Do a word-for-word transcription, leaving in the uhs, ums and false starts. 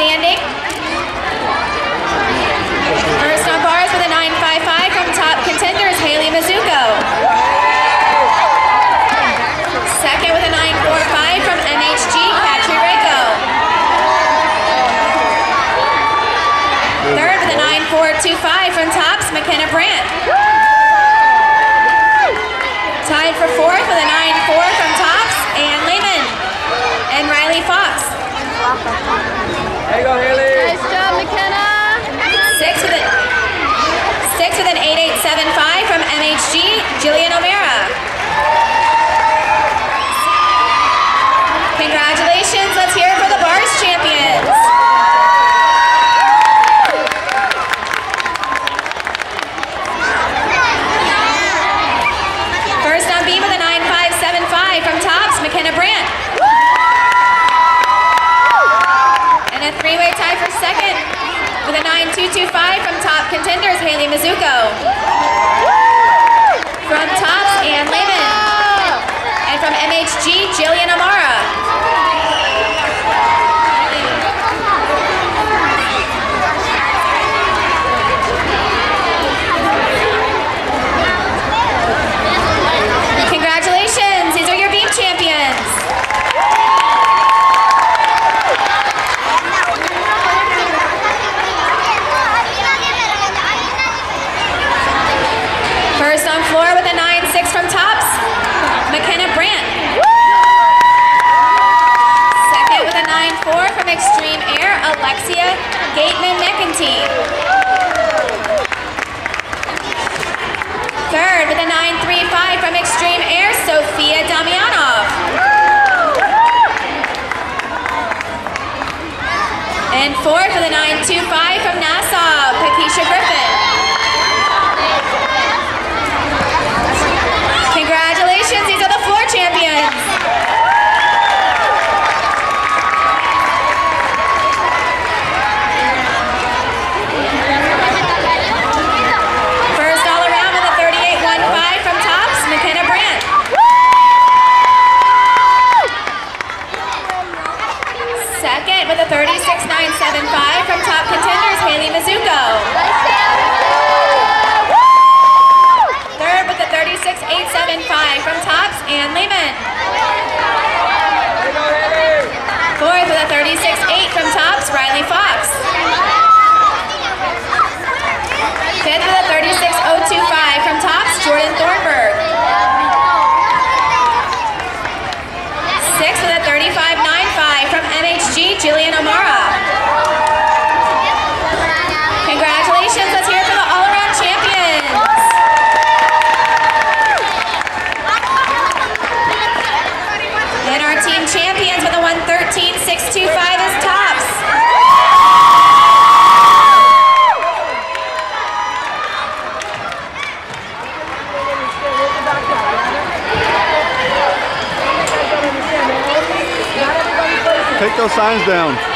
standing. First on bars with a nine five five from top contenders, Haley Mizuko. Second with a nine four five from M H G, Katri Reiko. Third with a nine four two five from tops, McKenna Brandt. Tied for fourth with a nine four from tops, Ann Lehman and Riley Fox. There you go, Haley. Nice job, McKenna. Six with, a, six with an eight eight seven five from M H G, Jillian O'Mara. Congratulations, let's hear it for the bars champions. First on beam with a nine five seven five from tops, McKenna Brandt. And a three-way tie for second with a nine two two five from top contenders, Haley Mizuko. From tops, Ann Lehman. And from M H G, Jillian O'Mara. Congratulations, these are your beam champions. First on floor with a nine six from tops, McKenna Brandt. Second with a nine four from Extreme Air, Alexia Gateman McEntee. Third with a nine three five from Extreme Air, Sophia Damianov. And fourth with a nine two five from Nassau, Pakisha Griffin. Congratulations, these are the floor champions. First all around with a thirty-eight one five from tops, McKenna Brandt. Second with a thirty-six nine seven five from top contenders, Haley Mizuko. Third with a thirty-six eight seven five from tops, Ann Lehman. Fourth with a thirty-six eight from tops, Riley Fox. Fifth with a thirty-six oh two five from tops, Jordan Thornburg. Sixth with a thirty-five nine five from M H G, Jillian O'Mara. Congratulations, let's hear it for the all-around champions. And our team champions with a one thirteen six two five is tops. Take those signs down.